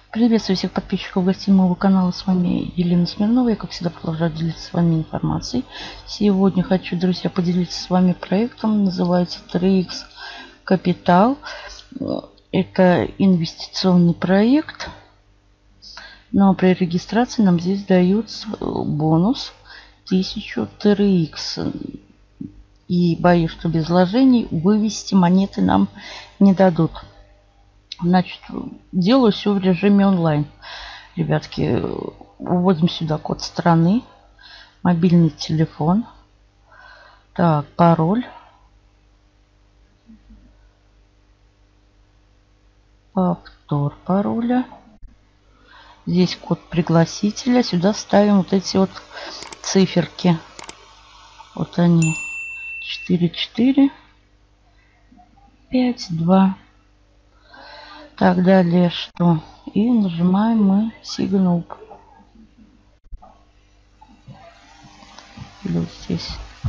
Приветствую всех подписчиков гостей моего канала. С вами Елена Смирнова. Я, как всегда, продолжаю делиться с вами информацией. Сегодня хочу, друзья, поделиться с вами проектом. Называется 3X Capital. Это инвестиционный проект. Но при регистрации нам здесь дают бонус 1000 3X. И боюсь, что без вложений вывести монеты нам не дадут. Значит, делаю все в режиме онлайн. Ребятки, вводим сюда код страны, мобильный телефон. Так, пароль. Повтор пароля. Здесь код пригласителя. Сюда ставим вот эти вот циферки. Вот они. 4, 5, 2. Так, далее что? И нажимаем мы Sign Up. Или вот здесь.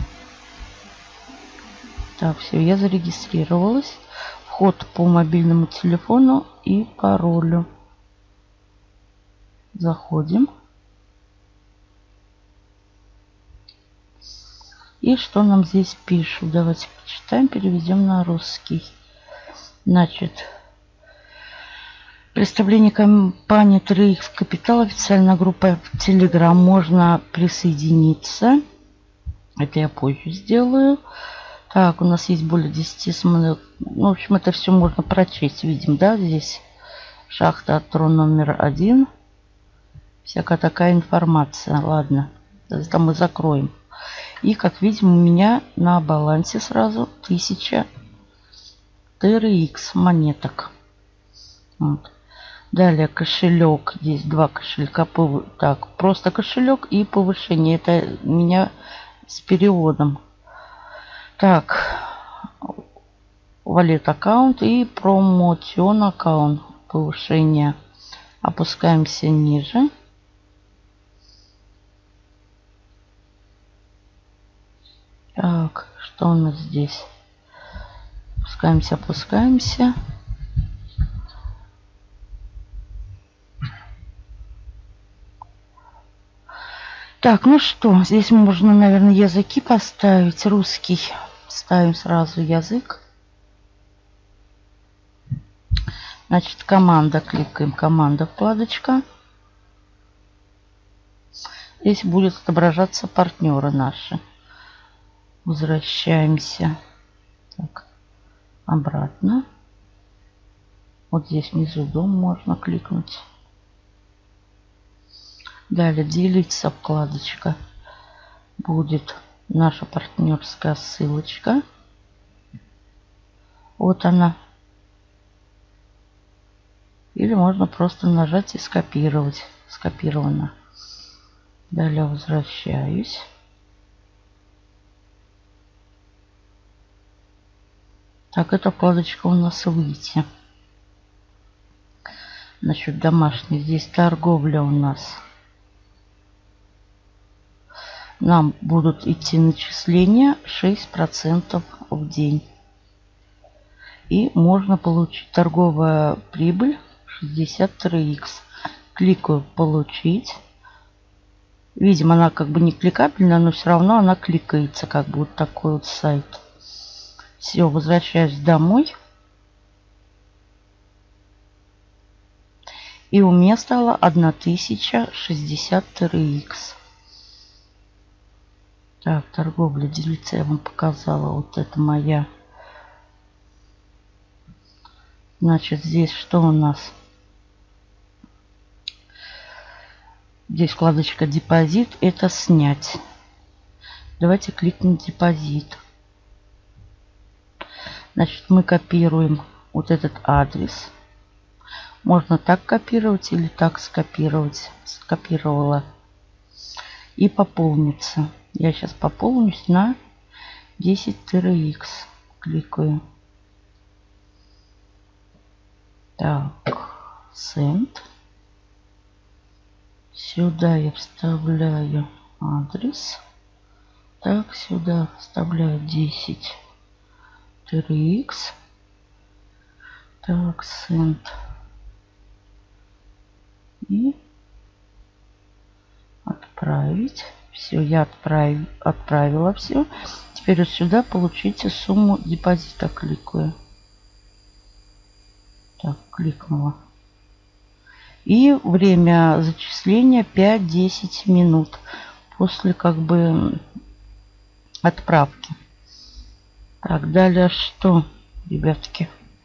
Так, все, я зарегистрировалась. Вход по мобильному телефону и паролю. Заходим. И что нам здесь пишут? Давайте почитаем, переведем на русский. Значит, представление компании 3X Capital, официальная группа в Telegram. Можно присоединиться. Это я позже сделаю. Так, у нас есть более 10 смс. В общем, это все можно прочесть. Видим, да, здесь шахта Трон номер 1. Всякая такая информация. Ладно, это мы закроем. И, как видим, у меня на балансе сразу 1000 3X монеток. Вот. Далее кошелек. Здесь два кошелька. Так, просто кошелек и повышение. Это у меня с переводом. Так, валют аккаунт и промоцион аккаунт. Повышение. Опускаемся ниже. Так, что у нас здесь? Опускаемся, опускаемся. Так, ну что, здесь можно, наверное, языки поставить. Русский. Ставим сразу язык. Значит, команда. Кликаем команда, вкладочка. Здесь будет отображаться партнеры наши. Возвращаемся. Так, обратно. Вот здесь внизу дом можно кликнуть. Далее делиться вкладочка. Будет наша партнерская ссылочка. Вот она. Или можно просто нажать и скопировать. Скопировано. Далее возвращаюсь. Так, эта вкладочка у нас выйти. Насчет домашней. Здесь торговля у нас. Нам будут идти начисления 6% в день. И можно получить торговая прибыль 63X. Кликаю получить. Видимо, она как бы не кликабельная, но все равно она кликается. Как бы вот такой вот сайт. Все, возвращаюсь домой. И у меня стало 1063X. Так, торговля, делиться я вам показала. Вот это моя. Значит, здесь что у нас? Здесь вкладочка депозит. Это снять. Давайте кликнем депозит. Значит, мы копируем вот этот адрес. Можно так копировать или так скопировать. Скопировала. И пополниться. Я сейчас пополнюсь на 10 3X. Кликаю. Так, send. Сюда я вставляю адрес. Так, сюда вставляю 10 3X. Так, send. И отправить. Все, я отправила все. Теперь вот сюда получите сумму депозита. Кликаю. Так, кликнула. И время зачисления 5-10 минут после как бы отправки. Так, далее что, ребятки?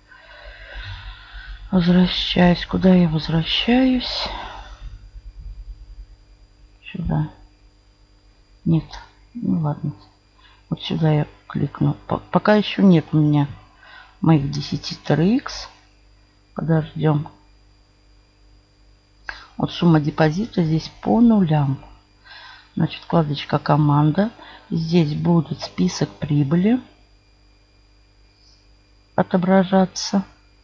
Возвращаюсь. Куда я возвращаюсь? Сюда. Нет. Ну ладно. Вот сюда я кликну. Пока еще нет у меня моих 10 TRX. Подождем. Вот сумма депозита здесь по нулям. Значит, вкладочка команда. Здесь будет список прибыли отображаться.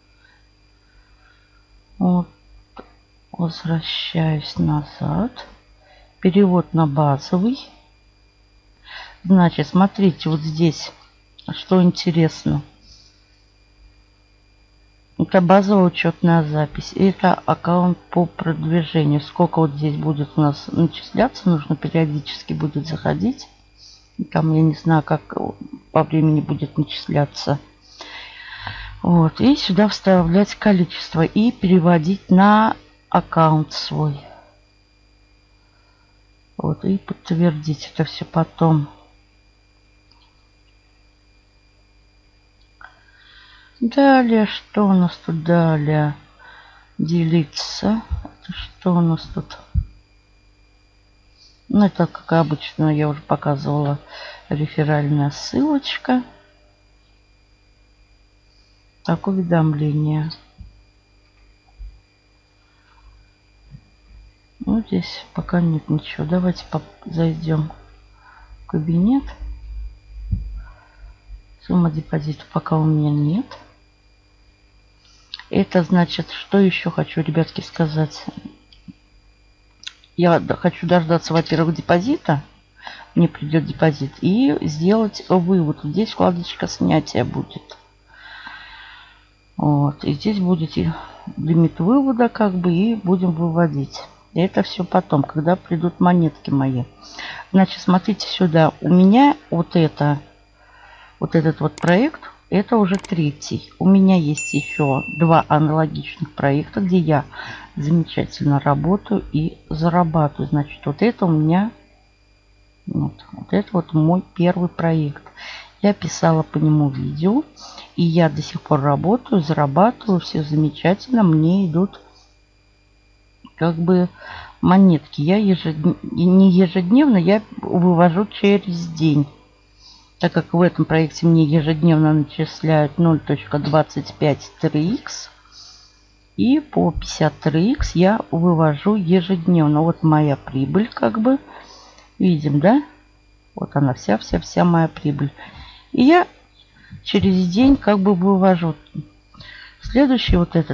Вот. Возвращаюсь назад. Перевод на базовый. Значит, смотрите, вот здесь, что интересно. Это базовая учетная запись. Это аккаунт по продвижению. Сколько вот здесь будет у нас начисляться, нужно периодически будет заходить. Там я не знаю, как по времени будет начисляться. Вот. И сюда вставлять количество и переводить на аккаунт свой. Вот. И подтвердить это все потом. Далее, что у нас тут далее? Делиться. Это что у нас тут? Ну, это, как обычно, я уже показывала, реферальная ссылочка. Так, уведомление. Ну, здесь пока нет ничего. Давайте зайдем в кабинет. Сумма депозита пока у меня нет. Это значит, что еще хочу, ребятки, сказать. Я хочу дождаться, во-первых, депозита. Мне придет депозит. И сделать вывод. Здесь вкладочка снятия будет. Вот. И здесь будет лимит вывода, как бы, и будем выводить. И это все потом, когда придут монетки мои. Значит, смотрите сюда. У меня вот этот вот проект, это уже третий. У меня есть еще 2 аналогичных проекта, где я замечательно работаю и зарабатываю. Значит, вот это у меня, вот это вот мой первый проект. Я писала по нему видео, и я до сих пор работаю, зарабатываю, все замечательно, мне идут как бы монетки. Я не ежедневно, я вывожу через день. Так как в этом проекте мне ежедневно начисляют 0.25 TRX. И по 50 TRX я вывожу ежедневно. Вот моя прибыль, как бы. Видим, да? Вот она вся моя прибыль. И я через день как бы вывожу. Следующий вот этот.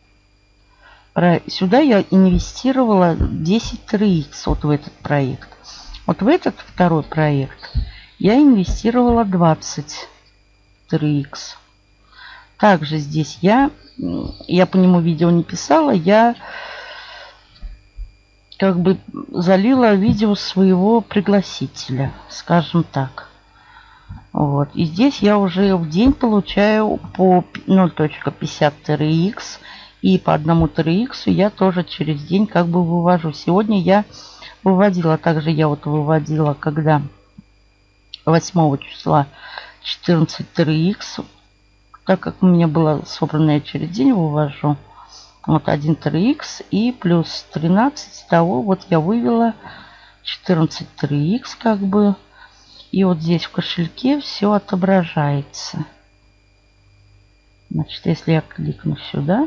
Сюда я инвестировала 10 TRX вот в этот проект. Вот в этот второй проект я инвестировала 20 TRX. Также здесь я по нему видео не писала, я как бы залила видео своего пригласителя, скажем так. Вот. И здесь я уже в день получаю по 0.50 TRX. И по одному TRX я тоже через день как бы вывожу. Сегодня я выводила, также я вот выводила, когда 8 числа 14 TRX, так как у меня было собрано, я через день вывожу. Вот 1 TRX и плюс 13 того вот я вывела 14 TRX как бы. И вот здесь в кошельке все отображается. Значит, если я кликну сюда,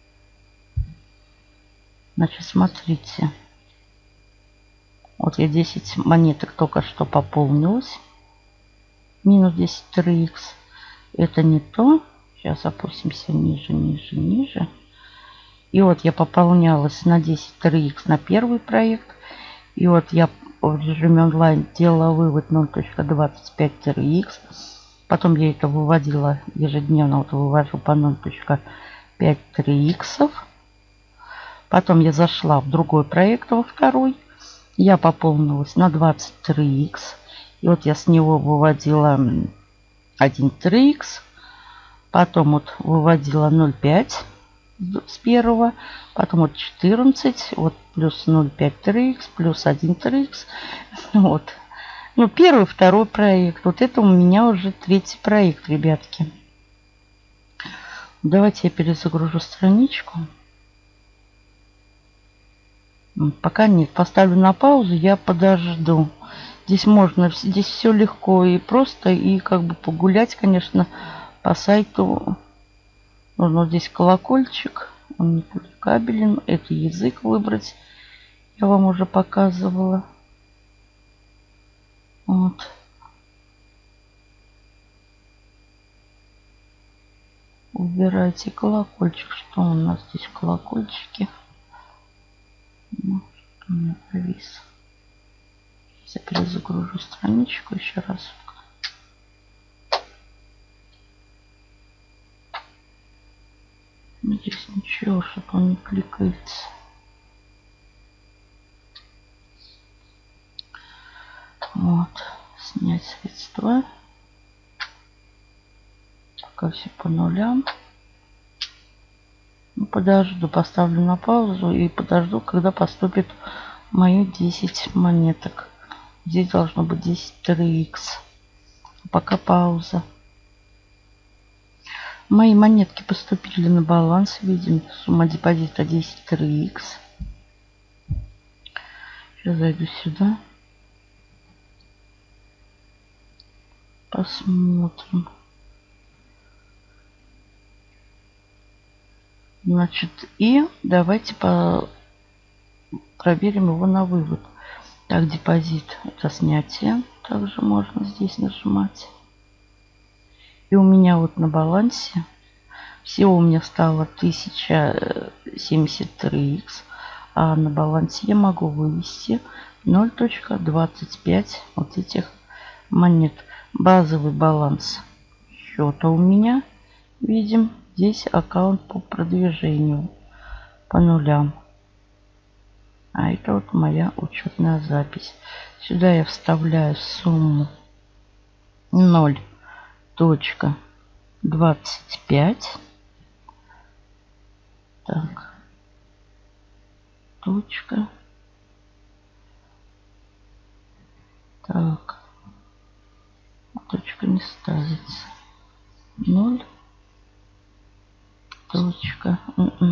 значит, смотрите. Вот я 10 монеток только что пополнилась. Минус 10 TRX. Это не то. Сейчас опустимся ниже, ниже, ниже. И вот я пополнялась на 10 TRX на первый проект. И вот я в режиме онлайн делала вывод 0.25 TRX. Потом я это выводила ежедневно. Вот вывожу по 0.5 TRX. Потом я зашла в другой проект, во второй. Я пополнилась на 23х. И вот я с него выводила 1 3х. Потом вот выводила 0,5 с первого. Потом вот 14. Вот плюс 0,5 3х, плюс 1 3х. Вот. Ну, первый, второй проект. Вот это у меня уже третий проект, ребятки. Давайте я перезагружу страничку. Пока нет. Поставлю на паузу, я подожду. Здесь можно, здесь все легко и просто. И как бы погулять, конечно, по сайту. Нужно здесь колокольчик. Он не публикабелен. Это язык выбрать. Я вам уже показывала. Вот. Убирайте колокольчик. Что у нас здесь колокольчики? Ну, что у меня повис. Я перезагружу страничку еще раз. Здесь ничего, чтобы он не кликается. Вот. Снять средства. Пока все по нулям. Ну, подожду, поставлю на паузу и подожду, когда поступит мои 10 монеток. Здесь должно быть 10 3х. Пока пауза. Мои монетки поступили на баланс. Видим, сумма депозита 10 3х. Сейчас зайду сюда. Посмотрим. Значит, и давайте проверим его на вывод. Так, депозит это снятие. Также можно здесь нажимать. И у меня вот на балансе всего у меня стало 1073х. А на балансе я могу вывести 0.25 вот этих монет. Базовый баланс счета у меня, видим, здесь аккаунт по продвижению по нулям. А это вот моя учетная запись. Сюда я вставляю сумму 0.25. Так. Точка. Так. Точка не ставится. 0. Точка.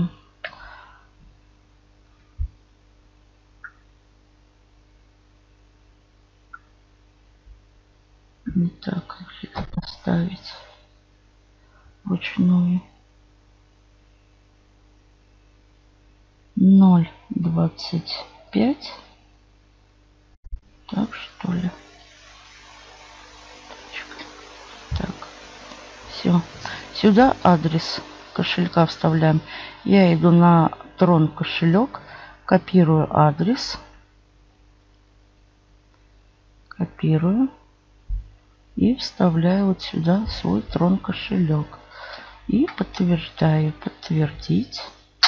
Не так, как же это поставить вручную. 0.25. Так, что ли? Так, все. Сюда адрес кошелька вставляем. Я иду на Tron кошелек, копирую адрес, копирую и вставляю вот сюда свой Tron кошелек и подтверждаю. Подтвердить.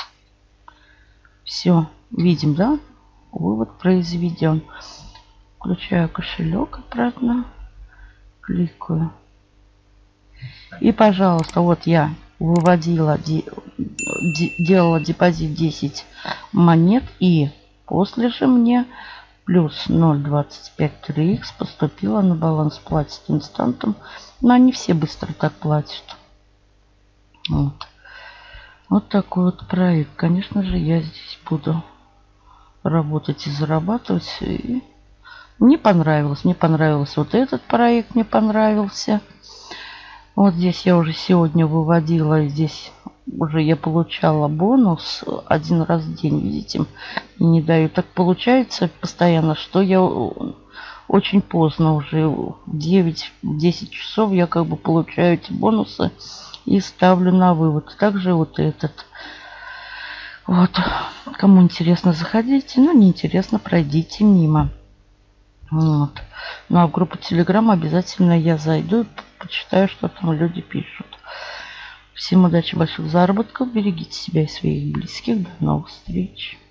Все, видим, да? Вывод произведен. Включаю кошелек обратно, кликаю. И, пожалуйста, вот я выводила, делала депозит 10 монет. И после же мне плюс 0.25 3х поступило на баланс. Платит инстантом. Но они все быстро так платят. Вот. Вот такой вот проект. Конечно же, я здесь буду работать и зарабатывать. И мне понравилось. Мне понравился вот этот проект. Мне понравился. Вот здесь я уже сегодня выводила. Здесь уже я получала бонус один раз в день. Видите? И не даю. Так получается постоянно, что я очень поздно уже. В 9-10 часов я как бы получаю эти бонусы. И ставлю на вывод. Также вот этот. Вот. Кому интересно, заходите. Ну, не интересно, пройдите мимо. Вот. Ну, а в группу Telegram обязательно я зайду и почитаю, что там люди пишут. Всем удачи, больших заработков. Берегите себя и своих близких. До новых встреч.